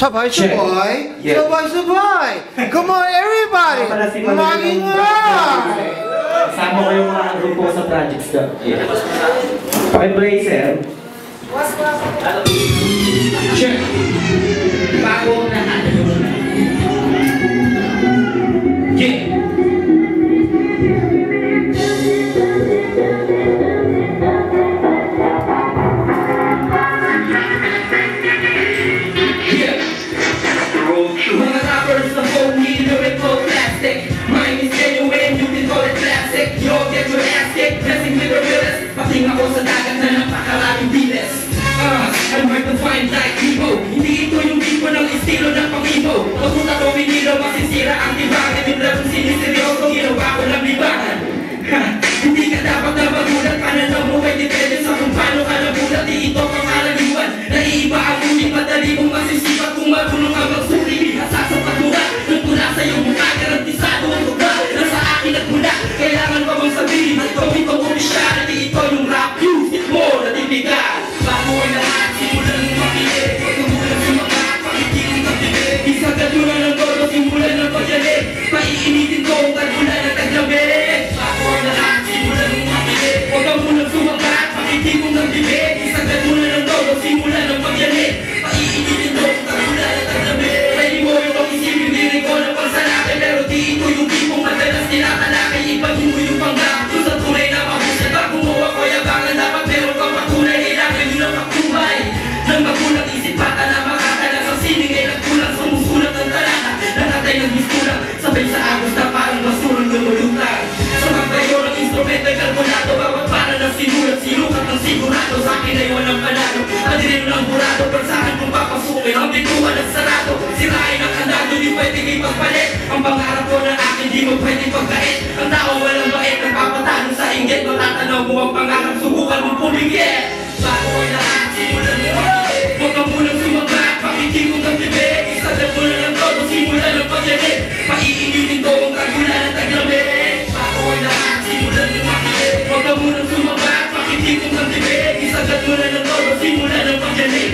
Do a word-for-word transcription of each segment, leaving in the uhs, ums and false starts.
Sabay, sabay. Yeah. Sabay, sabay. Come on, everybody. Mag-ingay. Kasama ko yung mga grupo sa projects ko. Yeah. Pakiplay, sir. Check. Bago na natin. Yeah. Mga rappers na phony, lyrical plastic. Mine is genuine, you can call it classic. You all get your ass kicked, messing with the realest. Pating ako sa dagat na napakaraming bilis. Ah, I'm hard to find like Ibo. Hindi ito yung tipo ng estilo ng pang-Ibo. Pagpunta ko vinilo, masisira ang tibangan. Mindrapong siniseryoso, ginawa ko ng libangan. Hindi ka dapat na magulat, pananaw mo ay depende sa kung paano ka nagulat. Di ito pangaraliwan, naiiba ang ulit. Madali mong masisipat kung marunong ka magsuri. Sasapat mo na, nagtula sa iyong mukha. Garantisado ang tuba, nasa akin at mula. Kailangan pa bang sabihin, ito itong opisyal. Di ito yung rap music mo na tipigan. Bago ang lahat, simulan mong makinig. Pagkamulan sumakat, pakikinig ng tibig. Isagad mo na ng todo, simulan ng pagyalig. Paiinitin ko ang kagulan ng taglamig. Bago ang lahat, simulan mong makinig. Pagkamulan sumakat, pakikinig ng tibig. Isagad mo na ng todo, simulan ng pagyalig. Paiinitin ko ang kagulan ng taglamig. Pwede mo itong isipin, diri ko ng pagsalaki. Pero di ito yung tipong madalas tinatalakay. Ibagin mo yung panggap sa tunay na mahusay. Pag gumawa ko yabangan, dapat meron kang patunay. Kailangan nyo ng pagtumay ng magulang isipata na makatala sa sining ay nagkulang. Sumusulat ng talata, nakatay ng bistulang. Sabay sa agos na parang basurang lumulutang. Sa magbayo ng instrumento ay kalkulado. Bawat para ng sinulat, sinukat ng sigurado. Sa akin ay walang panalo, adirin ng burado. Persahan kung papasukin ang bituan at sarado. Sirain ang kandado, di pwedeng ipagpalit. Ang pangarap ko na akin, di mo pwedeng pagkait. Ang tao walang bait, nagpapatalo sa inggit. Matatanaw mo ang pangarap, subukan mong pumigit. Bago ay lahat, simulan mo makinig. Huwag kang munang sumabat, pakikinig mo ng tibig. Isagad mo na lang todo, simulan ng pagyanig. Paiinitin ko ang kagulan at taglamig. Bago ay lahat, simulan mo makinig. Huwag kang munang sumabat, pakikinig mo ng tibig. Isagad mo na lang todo, simulan ng pagyanig.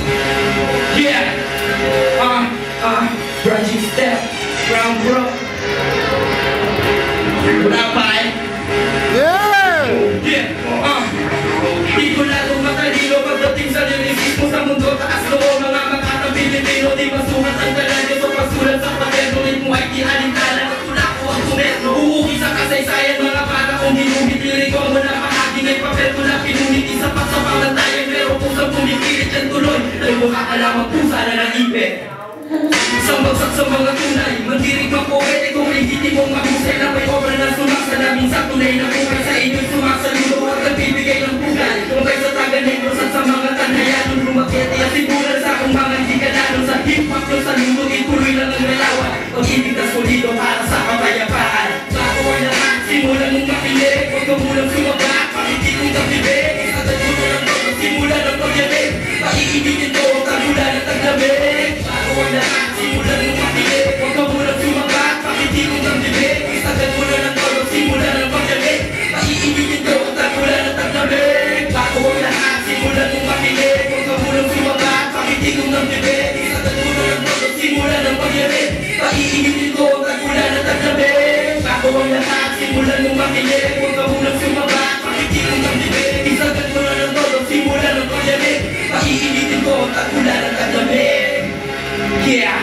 Yeah! Ah, ah, branching step, brown bro. Wala pa eh? Yeah! Yeah! Ah! Di ko na itong matalino pagdating sa lyricismo sa mundo. Taas loo mga makakabilipino. Di masukat ang talanyo sa pagsulat sa papel. Ngunit mo ay tihalintala at tula ko ang tumet. Uuwi sa kasaysayan mga para kong hinumit. Liriko mo na pahaging ay papel ko na pinunit. Isa pa sa pangantayan pero pusang pumipilit yan tuloy. Ay mukha ka lamang pusa na naipit. Isang bagsak sa mga tunay. Mandirig mang poete kung legiti mong mahusay na may obra na sumaksala. Minsan tunay na buhay sa inyo'y sumaksalulo at nagbibigay ng pugay. Tumbay sa taga negros at sa mga tanhayanong lumakit. Iasimulan sa kung mga hindi ka nanon sa hip-hop nyo sa lundo. Ituloy lang ang relawan. Pag-ibig na solido para sa kapayapaan. Bago ay lahat, simulan mong makinig. Huwag kang mulang sumabat, pakikinig ang bibig. Isagad mo na lang todo, simulan ang pagyanig. Paiinitin ko ang kagulan at taglamig. Bago ay lahat, simulan mong makinig. Huwag kang mulang sumabat, pakikinig ang bibig. Isagad mo na lang todo, simulan ang pagyanig. Paiinitin ko ang kagulan at taglamig. Bago ay lahat, simulan mong makinig. Huwag kang mulang sumabat, pakikinig ang bibig. Isagad mo na lang todo, simulan ang pagyanig. Paiinitin ko ang kagulan at taglamig. Bago ay lahat, simulan mong makinig. Huwag kang mulang sumabat, pakikinig ang bibig. Isagad mo na lang todo, simulan ang pagyanig. Paiinitin ko ang kagulan at taglamig. Yeah!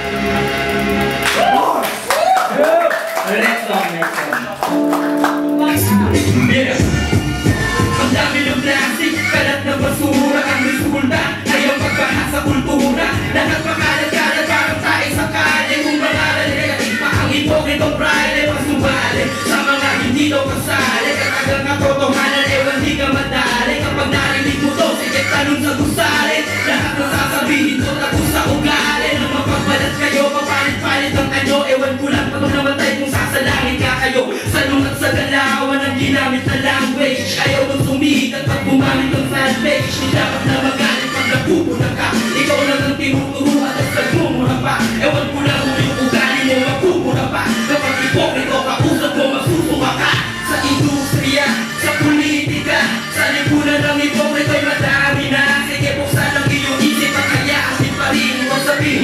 Next song, next song. Yes! Ang dami ng plastic, kalat ng basura. Ang resulta ay ang pagbaha sa kultura. Lahat makalat-kalat parang tayo sa kale. Kung mangaral negative pa ang ipokritong pride, pasubali sa mga hindi daw kasali. Katagang katotohanan, ewan di ka madali. Kapag narinig mo to, sige tanong sa gusali. Lahat ng sasabihin ko tapos sa ugali. Nang mapagbalat kayo, papalit-palit ang anyo. Ewan ko lang pag namatay kung sasalangin ka kayo. Sa lungat sa galawan ang ginamit na language. Ayaw nung sumihigat at bumamit ng fanpage. Di dapat na magalit pag napupunan ka. Ikaw lang ang tinuturuan at nagmumura pa. Ewan ko lang kung yung ugali mo mapupura pa. Kapag ipokrito ka, usap mo masusuka ka. Sa industriya, sa politika, sa lipunan ng ipokrito ay madami na. Sige buksan ang iyong isip at hayaan din pa rin. Huwag sabihin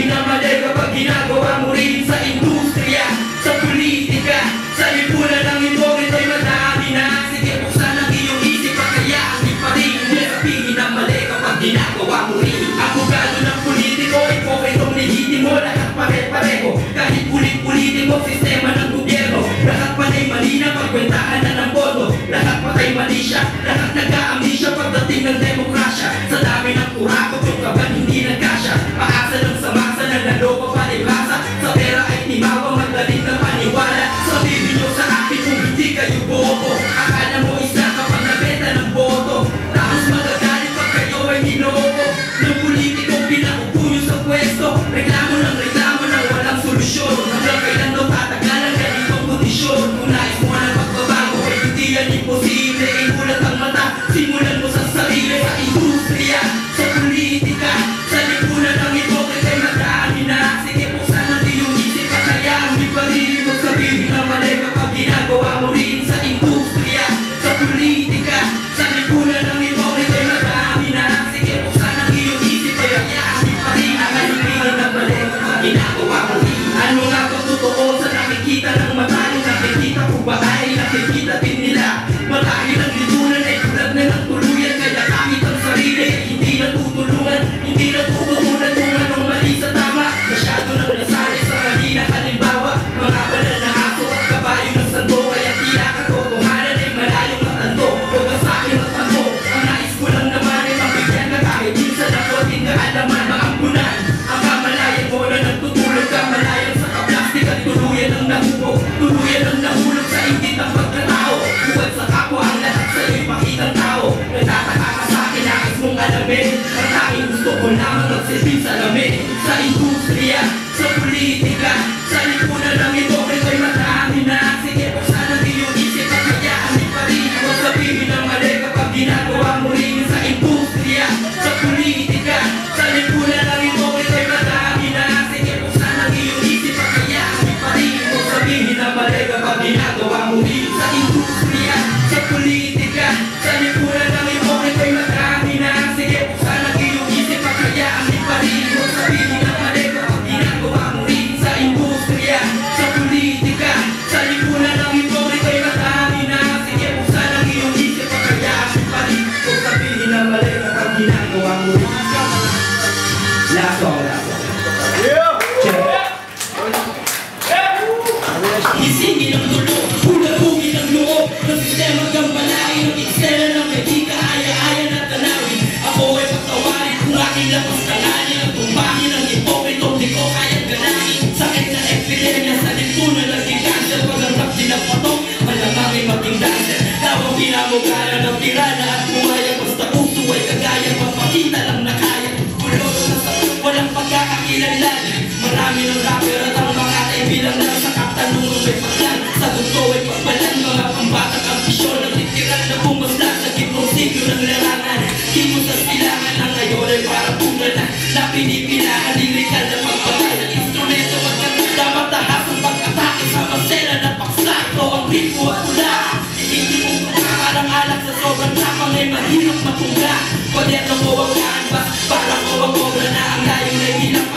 ay mali siya. Lahat nag-aamnesia pagdating ng demokrasya. Sa dami ng kurakot yung kaban hindi nagkasya. Paasa ng samasa na naloko palibasa. Sa pera ay timawa magaling na paniwala. Sabihin nyo sa akin kung hindi kayo bobo. Akala mo isa kapag nabenta ng boto. Tapos magagalit pag kayo ay niloko. Ng politikong pinaupo nyo sa pwesto. Reklamo ng reklamo ng walang solusyon. Hanggang kailan daw tatagal ang ganitong kondisyon. Kung nais mo ng pagbabago ay hindi yan imposible. Imulat ang mata, simulan mo sa sarili. Sa industriya, sa politika, sa lipunan ng hipokrita ay madami na. Sige buksan ang iyong isip at hayaan di pa rin mo sabihin na mali kapag ginagawa mo rin. Sa industriya, sa politika, sa lipunan ng hipokrita ay madami na. Sige buksan ang iyong isip at hayaan di pa rin ang halipin na mali kapag ginagawa mo rin. Ano nga ba totoo sa nakikita ng mata? Yung nakikita ko ba ay nakikita din nila? Marahil ang lipunan ay tulad na ng tuluyan. Kaya kahit ang sarili hindi natutulungan, hindi natututunan kung anong mali sa tama. Masyado nang nasali sa mali na halimbawa. Mga banal na aso at kabayo ng santo. Kaya tila katotohanan ay malayong matanto. Huwag ka sa'kin matanto. Ang nais ko lang naman ay mabigyan ka kahit minsan ako din kaalaman maampunan. Ang kamalayan mo na nagtutulog ka malayan sa kaplastik at tuluyan ng nahubog. Tuluyan ng nahulog sa ingit ng pagkatao. Huwag sa kapwa ang lahat sa'yo'y pakitang tao. Nagtataka ka sa'kin, nais mong alamin. Ang tanging gusto ko lamang magsilbing salamin. Sa industriya, sa politika, sa lipunan ng hipokrita ay marami na. Sige buksan ang iyong isip at hayaan di pa rin. Huwag sabihin na mali kapag ginagawa mo rin. Sa industriya, sa politika, sa lipunan ng hipokrita ay marami na. Sige buksan ang iyong isip at hayaan di pa rin. Huwag sabihin na mali kapag ginagawa mo rin. Sa industriya, sa politika, sa lipunan ng hipokrita ay marami na. Sige buksan ang iyong isip at hayaan di pa rin. Huwag sabihin na mali kapag ginagawa mo rin. Sa industriya, sa politika, sa lipunan ng hipokrita ay marami na. Sige buksan ang iyong isip at hayaan di pa rin. Huwag sabihin na mali kapag ginagawa mo rin. Last song, last song. Isingin ang dulo, hulabugin ang loob ng sistema gambalain ng eksena ng may di kaaya-aya na tanawin. Ako ay pagtawarin kung aking lapas tanganin ang tumbangin ng hipokritong di ko kayang ganahin. Sakit na epidemya sa lipunan naging cancer. Pag ang rap din ang patok, malamang ay maging dancer. Tawang pinamugara ng tirana at bumaya. Basta puso ay kagaya, papakita lang na kaya. Kuloro na sa walang pagkakakilanlan. Marami ng rapper at ang mga bilang lang sa katanungan may paglan. Sa gusto ay pagbalan, mga pambatang ambisyon ang literal na bumaslan sa gitnong siglo ng larangan. Di mo sa silangan ang ngayon ay parang bunga na na pinipilahan, lirikal na pagpatay ng instrumento at kaganda matahas ang pag-atake sa masela na paksa. Ito ang ritmo at pula. Hindi mo parang alak sa sobrang tapang ay mahirap matungga. Kwaderno ko ang canvas, para ko ang obra na ang layong na hilang